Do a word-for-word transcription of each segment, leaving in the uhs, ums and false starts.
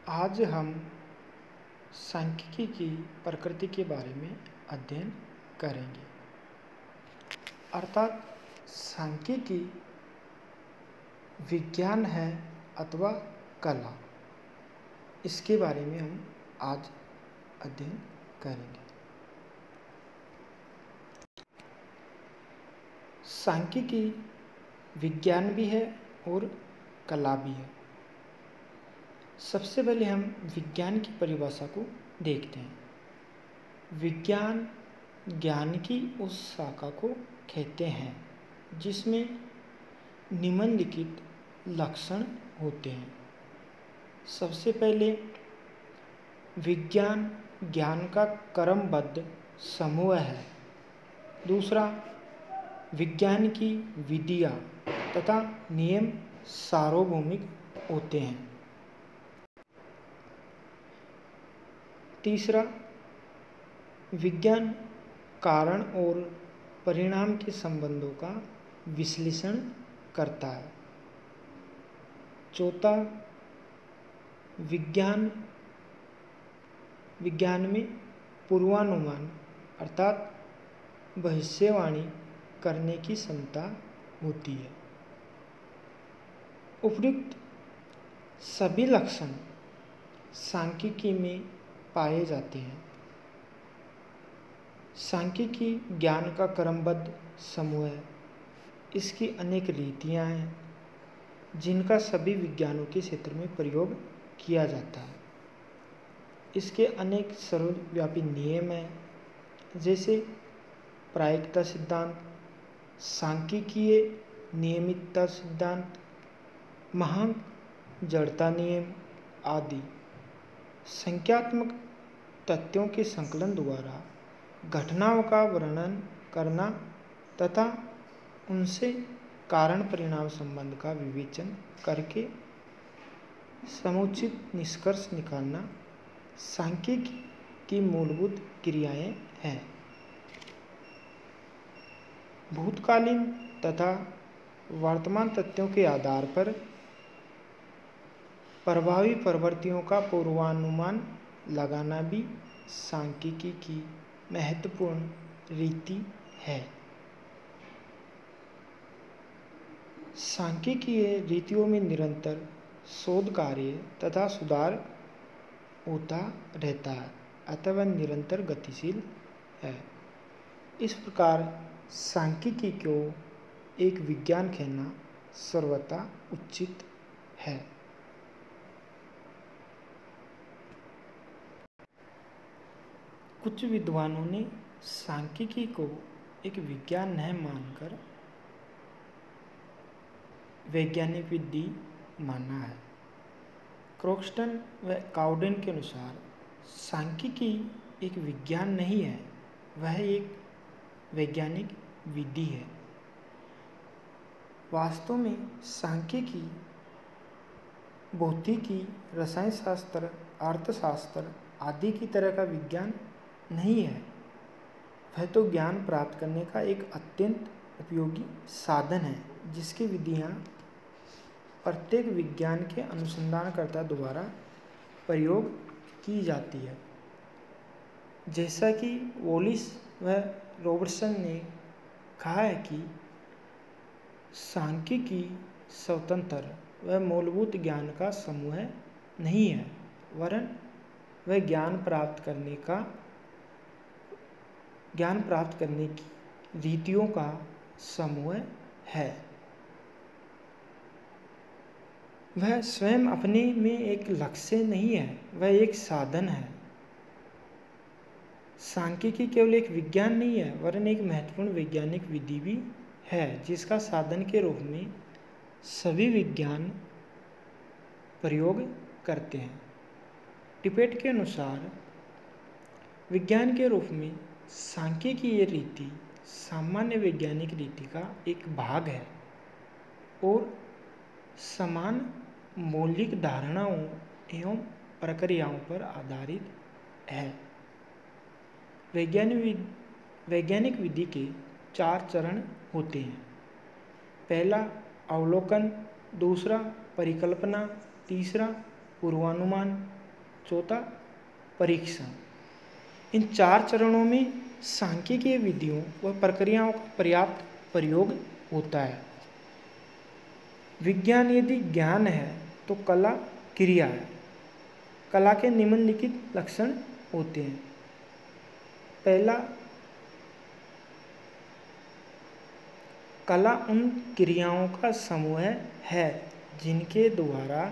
आज हम सांख्यिकी की प्रकृति के बारे में अध्ययन करेंगे। अर्थात सांख्यिकी विज्ञान है अथवा कला, इसके बारे में हम आज अध्ययन करेंगे। सांख्यिकी विज्ञान भी है और कला भी है। सबसे पहले हम विज्ञान की परिभाषा को देखते हैं। विज्ञान ज्ञान की उस शाखा को कहते हैं जिसमें निम्नलिखित लक्षण होते हैं। सबसे पहले, विज्ञान ज्ञान का क्रमबद्ध समूह है। दूसरा, विज्ञान की विधियाँ तथा नियम सार्वभौमिक होते हैं। तीसरा, विज्ञान कारण और परिणाम के संबंधों का विश्लेषण करता है। चौथा, विज्ञान विज्ञान में पूर्वानुमान अर्थात भविष्यवाणी करने की क्षमता होती है। उपयुक्त सभी लक्षण सांख्यिकी में पाए जाते हैं। सांख्यिकी ज्ञान का क्रमबद्ध समूह है। इसकी अनेक रीतियाँ हैं जिनका सभी विज्ञानों के क्षेत्र में प्रयोग किया जाता है। इसके अनेक सर्वव्यापी नियम हैं, जैसे प्रायिकता सिद्धांत, सांख्यिकीय नियमितता सिद्धांत, महांक जड़ता नियम आदि। संख्यात्मक तथ्यों के संकलन द्वारा घटनाओं का वर्णन करना तथा उनसे कारण परिणाम संबंध का विवेचन करके समुचित निष्कर्ष निकालना सांख्यिकी की मूलभूत क्रियाएं हैं। भूतकालीन तथा वर्तमान तथ्यों के आधार पर प्रभावी प्रवृत्तियों का पूर्वानुमान लगाना भी सांख्यिकी की महत्वपूर्ण रीति है। सांख्यिकीय रीतियों में निरंतर शोध कार्य तथा सुधार होता रहता है अथवा निरंतर गतिशील है। इस प्रकार सांख्यिकी को एक विज्ञान कहना सर्वथा उचित है। कुछ विद्वानों ने सांख्यिकी को एक विज्ञान नहीं मानकर वैज्ञानिक विधि माना है। क्रोक्सटन व काउडेन के अनुसार सांख्यिकी एक विज्ञान नहीं है, वह एक वैज्ञानिक विधि है। वास्तव में सांख्यिकी भौतिकी, रसायन शास्त्र, अर्थशास्त्र आदि की तरह का विज्ञान नहीं है। वह तो ज्ञान प्राप्त करने का एक अत्यंत उपयोगी साधन है जिसकी विधियाँ प्रत्येक विज्ञान के अनुसंधानकर्ता द्वारा प्रयोग की जाती है। जैसा कि वॉलिस व रॉबर्टसन ने कहा है कि सांख्यिकी स्वतंत्र व मूलभूत ज्ञान का समूह नहीं है, वरन वह ज्ञान प्राप्त करने का ज्ञान प्राप्त करने की रीतियों का समूह है। वह स्वयं अपने में एक लक्ष्य नहीं है, वह एक साधन है। सांख्यिकी केवल एक विज्ञान नहीं है, वरन एक महत्वपूर्ण वैज्ञानिक विधि भी है जिसका साधन के रूप में सभी विज्ञान प्रयोग करते हैं। टिपेट के अनुसार विज्ञान के रूप में सांख्यिकी ये रीति सामान्य वैज्ञानिक रीति का एक भाग है और समान मौलिक धारणाओं एवं प्रक्रियाओं पर आधारित है। वैज्ञानिक वैज्ञानिक विधि के चार चरण होते हैं। पहला अवलोकन, दूसरा परिकल्पना, तीसरा पूर्वानुमान, चौथा परीक्षण। इन चार चरणों में सांख्यिकीय विधियों व प्रक्रियाओं का पर्याप्त प्रयोग होता है। विज्ञान यदि ज्ञान है तो कला क्रिया है। कला के निम्नलिखित लक्षण होते हैं। पहला, कला उन क्रियाओं का समूह है जिनके द्वारा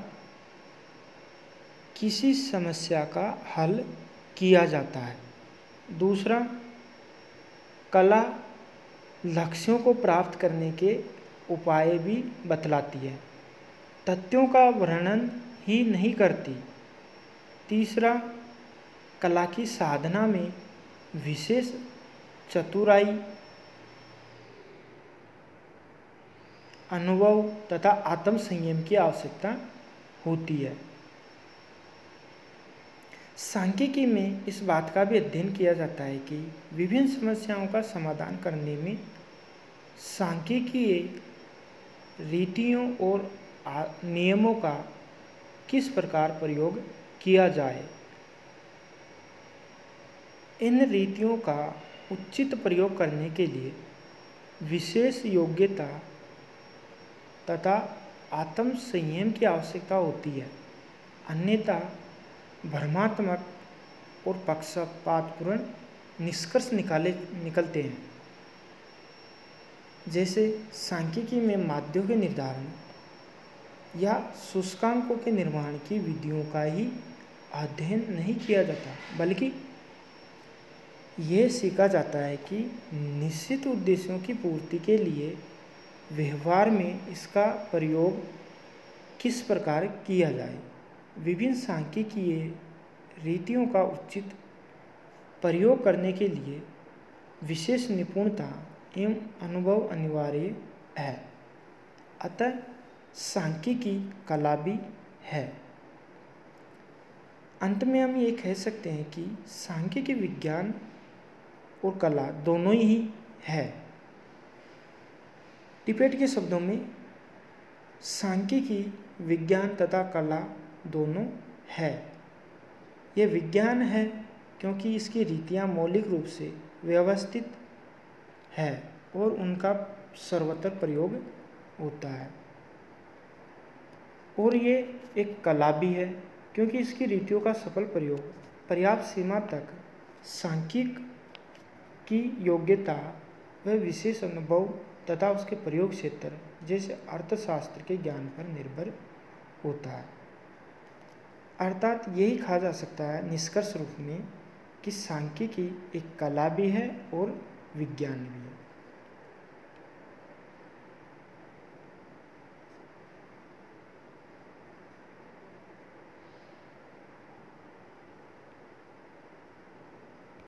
किसी समस्या का हल किया जाता है। दूसरा, कला लक्ष्यों को प्राप्त करने के उपाय भी बतलाती है, तथ्यों का वर्णन ही नहीं करती। तीसरा, कला की साधना में विशेष चतुराई, अनुभव तथा आत्म संयम की आवश्यकता होती है। सांख्यिकी में इस बात का भी अध्ययन किया जाता है कि विभिन्न समस्याओं का समाधान करने में सांख्यिकीय रीतियों और नियमों का किस प्रकार प्रयोग किया जाए। इन रीतियों का उचित प्रयोग करने के लिए विशेष योग्यता तथा आत्म संयम की आवश्यकता होती है, अन्यथा भ्रमात्मक और पक्षपातपूर्ण निष्कर्ष निकाले निकलते हैं। जैसे सांख्यिकी में माध्यों के निर्धारण या सूचकांकों के निर्माण की विधियों का ही अध्ययन नहीं किया जाता, बल्कि यह सीखा जाता है कि निश्चित उद्देश्यों की पूर्ति के लिए व्यवहार में इसका प्रयोग किस प्रकार किया जाए। विभिन्न सांख्यिकीय रीतियों का उचित प्रयोग करने के लिए विशेष निपुणता एवं अनुभव अनिवार्य है। अतः सांख्यिकी कला भी है। अंत में हम ये कह सकते हैं कि सांख्यिकी विज्ञान और कला दोनों ही है। टिपेट के शब्दों में सांख्यिकी विज्ञान तथा कला दोनों है। यह विज्ञान है क्योंकि इसकी रीतियाँ मौलिक रूप से व्यवस्थित है और उनका सर्वत्र प्रयोग होता है। और ये एक कला भी है क्योंकि इसकी रीतियों का सफल प्रयोग पर्याप्त सीमा तक सांख्यिक की योग्यता व विशेष अनुभव तथा उसके प्रयोग क्षेत्र जैसे अर्थशास्त्र के ज्ञान पर निर्भर होता है। अर्थात यही कहा जा सकता है निष्कर्ष रूप में कि सांख्यिकी एक कला भी है और विज्ञान भी है।